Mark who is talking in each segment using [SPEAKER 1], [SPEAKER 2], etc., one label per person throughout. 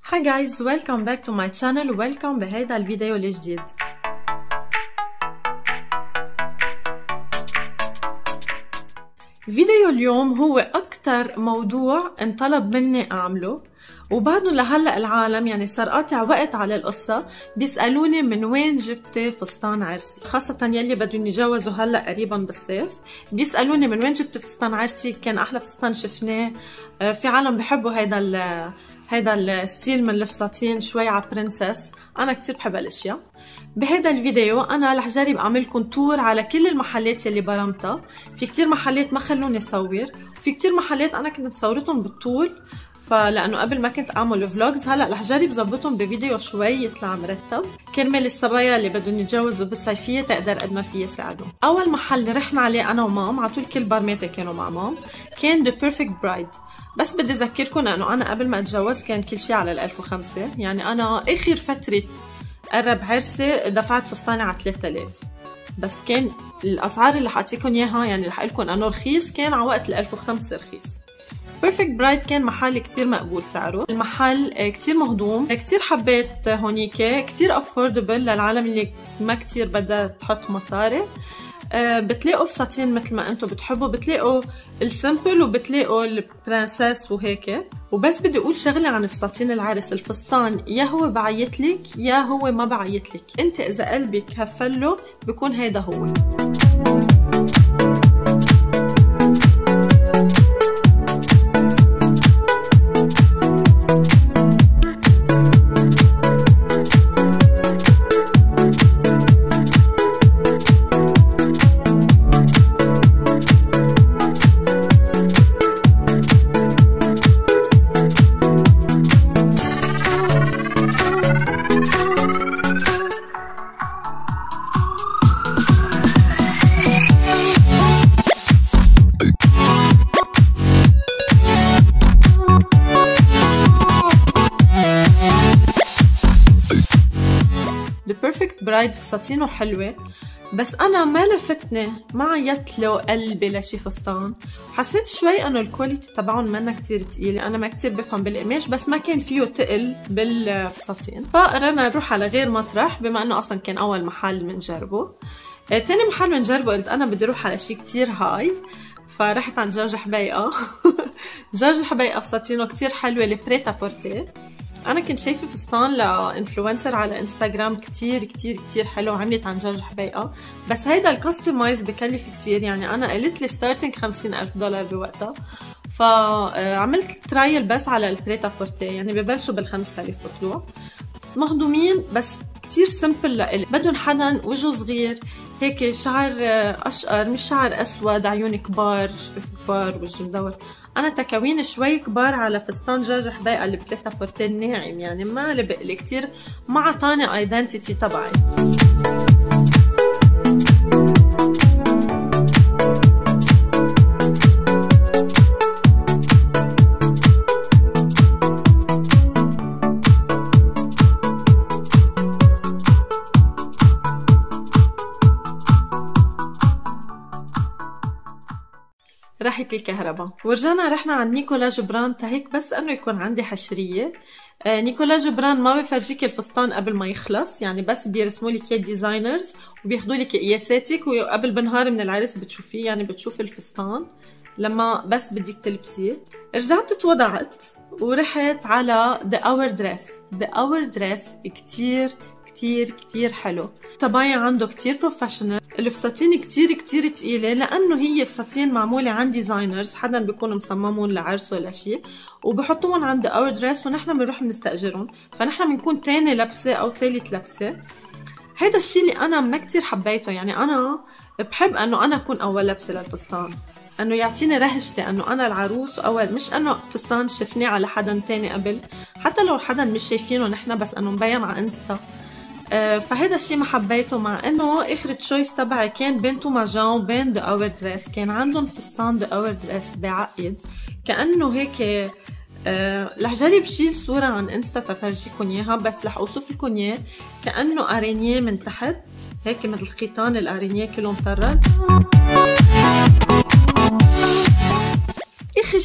[SPEAKER 1] Hi guys, welcome back to my channel. welcome بهيدا الفيديو الجديد. فيديو اليوم هو أكتر موضوع انطلب مني أعمله، وبعده لهلأ العالم يعني صار قاطع وقت على القصة بيسألوني من وين جبتي فستان عرسي، خاصة يلي بدهم يتجوزوا هلأ قريبا بالصيف بيسألوني من وين جبتي فستان عرسي، كان أحلى فستان شفناه. في عالم بحبوا هيدا الستيل من الفساتين شوي على برنسس، أنا كتير بحب هالاشياء. بهيدا الفيديو أنا رح جرب أعملكم تور على كل المحلات يلي برمتها، في كتير محلات ما خلوني صور، وفي كتير محلات أنا كنت مصورتهم بالطول، فلأنه قبل ما كنت أعمل فلوجز هلأ رح جرب ظبطهم بفيديو شوي يطلع مرتب كرمال الصبايا اللي بدهم يتجوزوا بالصيفية تقدر قد ما فيها ساعدهم. أول محل رحنا عليه أنا ومام، عطول كل برماتي كانوا مع مام، كان The Perfect Bride. بس بدي أذكركم أنه أنا قبل ما أتجوز كان كل شيء على 1005، يعني أنا آخر فترة قرب عرسي دفعت فستاني على 3000، بس كان الأسعار اللي حأعطيكم إياها يعني رح أقولكم أنه رخيص، كان على وقت 1005 رخيص. Perfect Bride كان محل كتير مقبول سعره، المحل كتير مهضوم، كتير حبيت هونيك، كتير affordable للعالم اللي ما كتير بدها تحط مصاري. بتلاقوا فساتين مثل ما انتم بتحبوا، بتلاقوا السمبل وبتلاقوا البرنسس وهيك. وبس بدي اقول شغله عن فساتين العرس، الفستان يا هو بعيطلك يا هو ما بعيطلك، انت اذا قلبك هفله بكون هيدا هو. Perfect Bride فساتينه حلوة، بس أنا ما لفتني، ما عيطت له قلبي لشي فستان، حسيت شوي إنه الكواليتي تبعهم منا كتير تقيلة، أنا ما كتير بفهم بالقماش بس ما كان فيه تقل بالفساتين، فقررنا نروح على غير مطرح بما إنه أصلا كان أول محل منجربه. تاني محل منجربه قلت أنا بدي أروح على شي كتير هاي، فرحت عند جورج حبيقة. جورج حبيقة فساتينه كتير حلوة، البريتا بورتي. أنا كنت شايفة فستان لإنفلونسر على انستغرام كتير كتير كتير حلو، عملت عن جورج حبيقة، بس هيدا الكاستمايز بكلف كتير، يعني أنا قلت لي ستارتنج $50,000 بوقتها، فعملت ترايل بس على البريتا بورتي، يعني ببلشوا بال5000 وطلوع مهضومين، بس كتير سمبل لإلي، بدهم حدا وجهه صغير هيك، شعر أشقر مش شعر أسود، عيون كبار، شفت كبار، وجه مدور. أنا تكوين شوي كبار على فستان جورج حبيقة اللي بريتا بورتي الناعم، يعني ما لبق لي كتير، ما عطاني ايدنتيتي تبعي. راحت الكهرباء ورجعنا رحنا عند نيكولا جبران تهيك، بس انه يكون عندي حشريه. نيكولا جبران ما بفرجيك الفستان قبل ما يخلص، يعني بس بيرسموا لك اياه ديزاينرز وبياخذوا لك قياساتك، وقبل بنهار من العرس بتشوفيه، يعني بتشوفي الفستان لما بس بدك تلبسيه. رجعت اتوضعت ورحت على The Hour Dress. The Hour Dress كتير كتير كتير حلو، طبايع عنده كتير بروفيشنال، الفساتين كتير كتير تقيلة، لأنه هي فساتين معمولة عن ديزاينرز، حدا بيكونوا مصممون لعرسه ولا شيء، وبحطوهم عند اور دريس، ونحن بنروح بنستأجرهم، فنحن بنكون تاني لبسة أو تالت لبسة. هيدا الشيء اللي أنا ما كتير حبيته، يعني أنا بحب أنه أنا أكون أول لبسة للفستان، أنه يعطيني رهجتي أنه أنا العروس أول، مش أنه فستان شفناه على حدا تاني قبل، حتى لو حدا مش شايفينه نحن بس أنه مبين على انستا. فهذا الشيء ما حبيته، مع انه اخر تشويس تبعي كان بين توماجان وبين ذا اور دريس، كان عندهم فستان ذا اور دريس بعقد كانه هيك. رح جرب شيل صوره عن انستا تفرجيكم اياها، بس رح اوصف لكم اياه كانه ارينيه من تحت هيك، مثل خيطان الارينيه كله مطرز.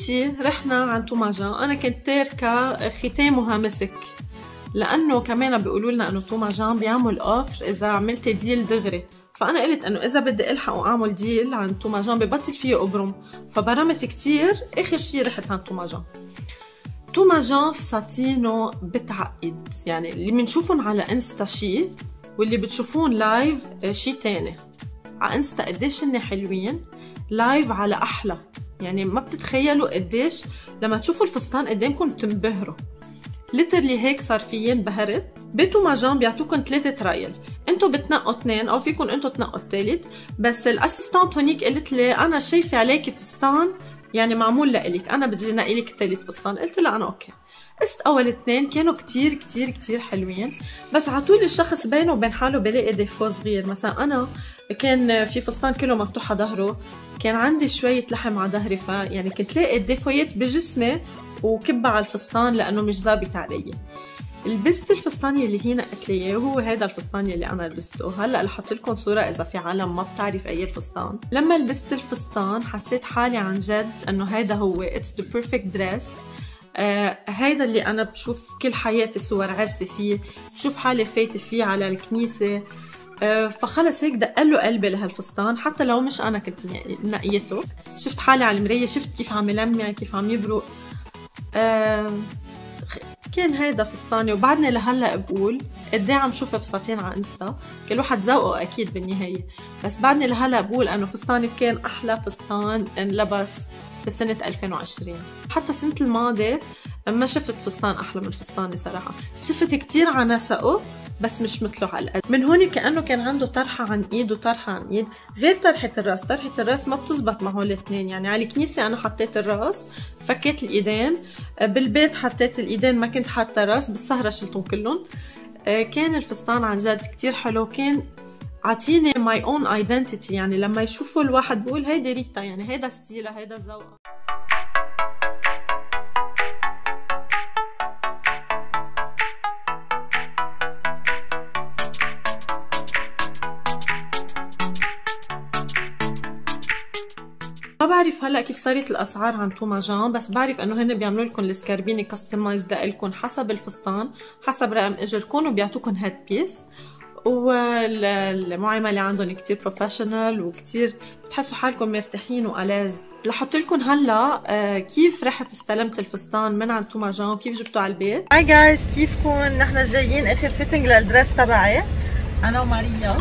[SPEAKER 1] شي رحنا عند توماجان. انا كنت تاركه ختامها مسك، لانه كمان بيقولوا لنا انه توماجان بيعمل اوفر اذا عملتي ديل دغري، فانا قلت انه اذا بدي الحق واعمل ديل عند توماجان ببطل فيه ابرم، فبرمت كتير. اخر شي رحت عند توماجان. توماجان فساتينه بتعقد، يعني اللي بنشوفهم على انستا شي واللي بتشوفون لايف شي تاني. على انستا قديش هن حلوين، لايف على احلى، يعني ما بتتخيلوا قديش لما تشوفوا الفستان قدامكم بتنبهروا. ليترلي هيك صار فيي، انبهرت. بتوماجان بيعطوكم 3 ترايل، انتو بتنقوا 2 او فيكم انتو تنقوا الثالث. بس الاسيستانت هونيك قالت لي انا شايفه عليكي فستان يعني معمول لإلك، انا بدي نقي لك ثالث فستان. قلت لها انا اوكي. قست اول 2 كانوا كتير كتير كتير حلوين، بس عطول الشخص بينه وبين حاله بلاقي ديفو صغير. مثلا انا كان في فستان كله مفتوح على ظهره، كان عندي شويه لحم على ظهري، يعني كنت لاقي الديفويات بجسمي وكبها على الفستان لانه مش ظابط علي. لبست الفستان يلي هي نقت لي اياه، وهو هذا الفستان يلي انا لبسته. هلا رح احط لكم صوره اذا في عالم ما بتعرف اي الفستان. لما لبست الفستان حسيت حالي عن جد انه هذا هو اتس ذا بيرفكت دريس. هيدا اللي انا بشوف كل حياتي صور عرسي فيه، بشوف حالي فايته فيه على الكنيسه. فخلص هيك دقله قلبي لهالفستان، حتى لو مش انا كنت نقيته. شفت حالي على المرايه، شفت كيف عم يلمع، كيف عم يبرق. كان هيدا فستاني. وبعدني لهلا بقول قد ايه عم شوف فساتين على انستا، كل واحد ذوقه اكيد بالنهايه، بس بعدني لهلا بقول انه فستاني كان احلى فستان انلبس بسنه 2020. حتى السنه الماضيه ما شفت فستان احلى من فستاني صراحه. شفت كتير على نسقه بس مش مثله على القد. من هون كانه كان عنده طرحه عن ايد وطرحه عن ايد، غير طرحه الراس. طرحه الراس ما بتزبط مع هول الاثنين. يعني على الكنيسه انا حطيت الراس، فكيت الايدين، بالبيت حطيت الايدين ما كنت حاطه الراس، بالسهره شلتهم كلهم. كان الفستان عن جد كتير حلو، كان عطيني ماي اون ايدنتيتي. يعني لما يشوفوا الواحد بقول هيدي ريتا، يعني هيدا ستيلها، هيدا ذوقها. ما بعرف هلا كيف صارت الاسعار عن توماجان، بس بعرف انه هن بيعملوا لكم السكاربيني كاستمايز لكم حسب الفستان، حسب رقم اجركم، وبيعطوكم هيد بيس. والمعامله عندهم كتير بروفيشنال، وكتير بتحسوا حالكم مرتاحين والذ. رح احط لكم هلا كيف رحت استلمت الفستان من عند توماجان وكيف جبته على البيت. هاي جايز، كيفكم؟ نحن جايين اخر فيتنج للدريس تبعي انا وماريا.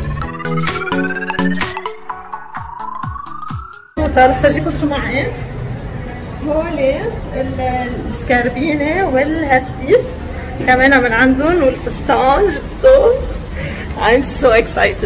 [SPEAKER 1] رح فرجيكم شو معي. هولي السكاربينه والهات بيس كمان من عندهم، والفستان جبته. I'm so excited.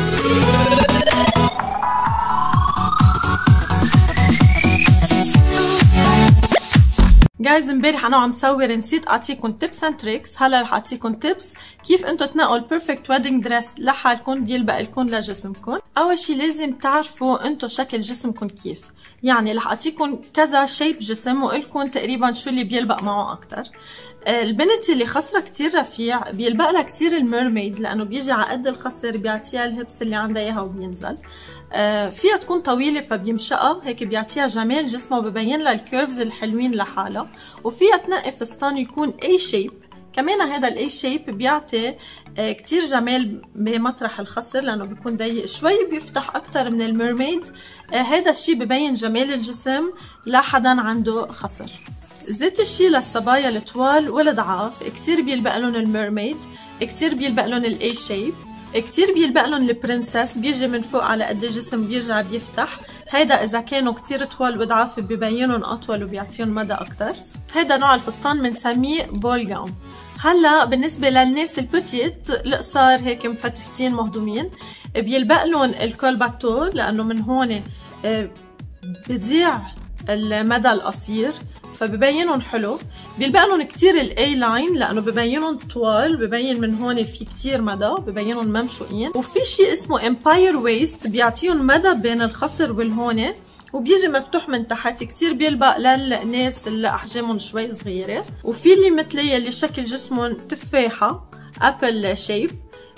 [SPEAKER 1] جايز امبارح انا وعم صور نسيت اعطيكم تيبس اند تريكس. هلا رح اعطيكم تيبس كيف انتم تنقوا البيرفكت ويدنج دريس لحالكم بيلبق لكم لجسمكم. اول شيء لازم تعرفوا انتم شكل جسمكم كيف، يعني رح اعطيكم كذا شيب جسم وقلكم تقريبا شو اللي بيلبق معه اكثر. البنت اللي خصرها كتير رفيع بيلبق لها كتير الميرميد، لانه بيجي على قد الخصر بيعطيها الهبس اللي عندها اياها وبينزل. فيها تكون طويله فبيمشقها هيك، بيعطيها جمال جسمها وببين لها الكيرفز الحلوين لحالها. وفيها تنقي فستان يكون اي شيب، كمان هذا الاي شيب بيعطي كتير جمال بمطرح الخصر، لانه بيكون ضيق شوي بيفتح اكثر من الميرميد. هذا الشيء ببين جمال الجسم لحدا عنده خصر. زيت الشي للصبايا الطوال والضعاف كتير بيلبق لهم الميرميد، كتير بيلبق لهم الاي شيب، كتير بيلبق لهم البرنسس، بيجي من فوق على قد الجسم بيرجع بيفتح. هيدا اذا كانوا كتير طوال وضعاف ببينهم اطول وبيعطيهم مدى اكتر. هيدا نوع الفستان بنسميه بول جاون. هلا بالنسبه للناس البوتيت القصار هيك مفتفتين مهضومين، بيلبق لهم الكول باتو، لانه من هون بضيع المدى القصير فببينهم حلو. بيلبق لهم كتير الاي لاين، لانه ببينهم طوال، ببين من هون في كتير مدى، ببينهم ممشوقين. وفي شيء اسمه امباير ويست بيعطيهم مدى بين الخصر والهون، وبيجي مفتوح من تحت، كتير بيلبق للناس اللي احجامهم شوي صغيره. وفي اللي مثلي اللي شكل جسمهم تفاحه ابل شيب،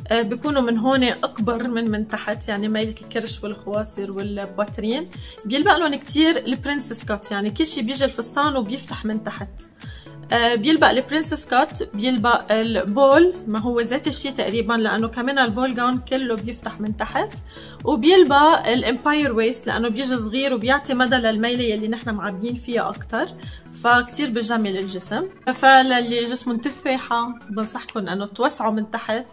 [SPEAKER 1] بيكونوا من هون اكبر من تحت، يعني ميلة الكرش والخواصر والبواترين. بيلبق لهم كتير البرنسس كات، يعني كل شيء بيجي الفستان وبيفتح من تحت. بيلبق البرنسس كات، بيلبق البول، ما هو ذات الشيء تقريبا لانه كمان البول جاون كله بيفتح من تحت. وبيلبق الامباير ويست لانه بيجي صغير وبيعطي مدى للميله يلي نحن معبيين فيها اكثر، فكتير بجمل الجسم. فللي جسمهم تفاحه بنصحكم انه توسعوا من تحت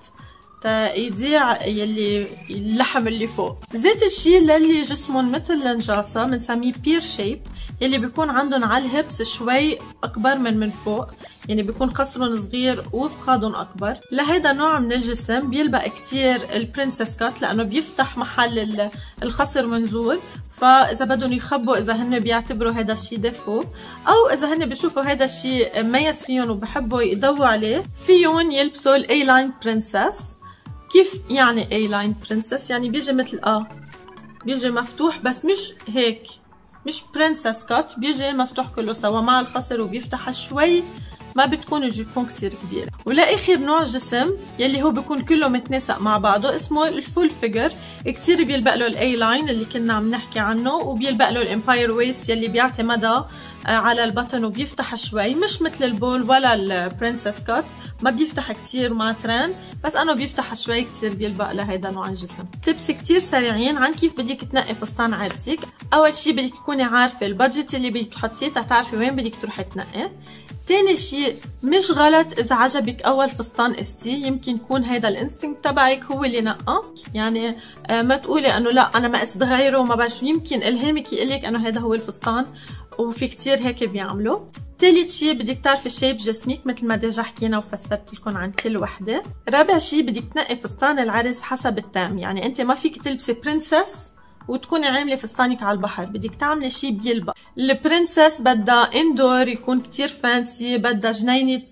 [SPEAKER 1] يضيع يلي اللحم اللي فوق. ذات الشيء للي جسمهم مثل النجاصه بنسميه بير شيب، يلي بيكون عندهم على الهبس شوي اكبر من فوق، يعني بيكون قصرهم صغير وفخادهم اكبر. لهيدا نوع من الجسم بيلبق كتير البرنسس كات لانه بيفتح محل الخصر منزول. فاذا بدهم يخبوا اذا هن بيعتبروا هذا الشيء دفو، او اذا هن بيشوفوا هذا الشيء مميز فيهم وبحبوا يضووا عليه، فيهم يلبسوا الاي لاين برنسس. كيف يعني اي لاين برنسس؟ يعني بيجي مثل بيجي مفتوح بس مش هيك، مش برنسس كات، بيجي مفتوح كله سوا مع الخصر وبيفتح شوي، ما بتكون الجيبون كتير كبيرة. ولاخر نوع جسم يلي هو بيكون كله متناسق مع بعضه اسمه الفول فيجر، كتير بيلبق له الاي لاين اللي كنا عم نحكي عنه، وبيلبق له الامباير ويست يلي بيعطي مدى على البطن وبيفتح شوي، مش مثل البول ولا البرنسس كات، ما بيفتح كتير مع ترند، بس انه بيفتح شوي كتير بيلبق لهيدا نوع الجسم. تبس كتير سريعين عن كيف بدك تنقي فستان عرسك. اول شي بدك تكوني عارفه البادجت اللي بدك تحطيه تعرفي وين بدك تروحي تنقي. تاني شيء مش غلط اذا عجبك اول فستان استي، يمكن يكون هيدا الانستنكت تبعك هو اللي نقى، يعني ما تقولي انه لا انا ما اسد غيره وما بعرف، يمكن الهامك يقلك انه هيدا هو الفستان، وفي كتير هيك بيعملوا. ثالث شيء بدك تعرفي شيب جسمك مثل ما ديجا حكينا وفسرت لكم عن كل وحده. رابع شيء بدك تنقي فستان العرس حسب التام، يعني انت ما فيك تلبسي برنسس وتكوني عامله فستانك على البحر، بدك تعملي شيء بيلبق. البرنسس بدها اندور يكون كتير فانسي، بدها جنينه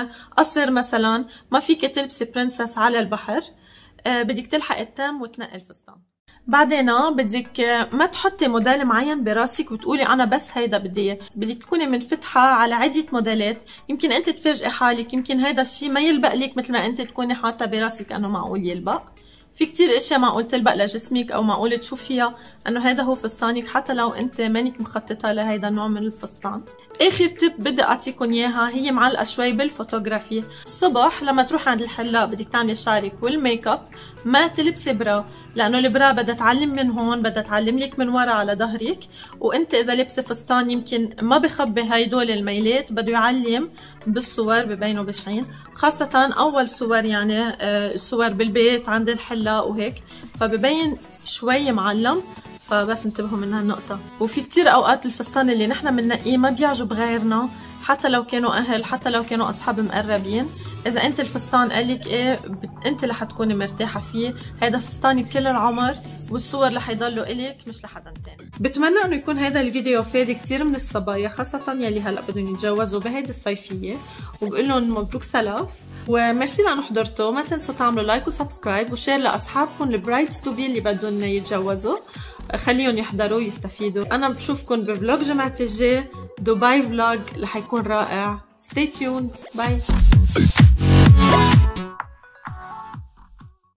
[SPEAKER 1] قصر مثلا، ما فيك تلبسي برنسس على البحر، بدك تلحق التام وتنقي الفستان. بعدين بدك ما تحطي موديل معين براسك وتقولي انا بس هيدا بدي اياه، بدك تكوني منفتحه على عده موديلات، يمكن انت تفاجئي حالك، يمكن هيدا الشيء ما يلبق لك مثل ما انت تكوني حاطه براسك انه معقول يلبق. في كتير اشياء معقول تلبق لجسمك او معقول تشوفيها انه هيدا هو فستانك حتى لو انت مانك مخططه لهيدا النوع من الفستان. اخر تip بدي اعطيكم اياها هي معلقه شوي بالفوتوغرافي. الصبح لما تروحي عند الحلاق بدك تعملي شعرك والميك اب، ما تلبسي برا، لانه البرا بدها تعلم من هون، بدها تعلم لك من ورا على ظهرك، وانت اذا لبسه فستان يمكن ما بخبي هيدول الميلات، بده يعلم بالصور ببينوا بشعين، خاصه اول صور يعني الصور بالبيت عند الحلاق وهيك، فببين شوي معلم، فبس انتبهوا من هالنقطة. وفي كتير اوقات الفستان اللي نحن بننقيه ما بيعجب غيرنا، حتى لو كانوا اهل، حتى لو كانوا اصحاب مقربين، اذا انت الفستان قالك ايه انت رح تكوني مرتاحة فيه، هيدا فستانك كل العمر، والصور رح يضلوا الك مش لحدا تاني. بتمنى انه يكون هذا الفيديو فاد كتير من الصبايا، خاصة يلي هلا بدهم يتجوزوا بهيدي الصيفية، وبقول لهم مبروك سلف، وميرسي لانه حضرتوا. ما تنسوا تعملوا لايك وسبسكرايب وشير لاصحابكم البرايدز تو بي اللي بدهم يتجوزوا، خليهم يحضروا ويستفيدوا. انا بشوفكم بفلوج جمعة الجاي، دبي فلوج رح يكون رائع. stay tuned. باي.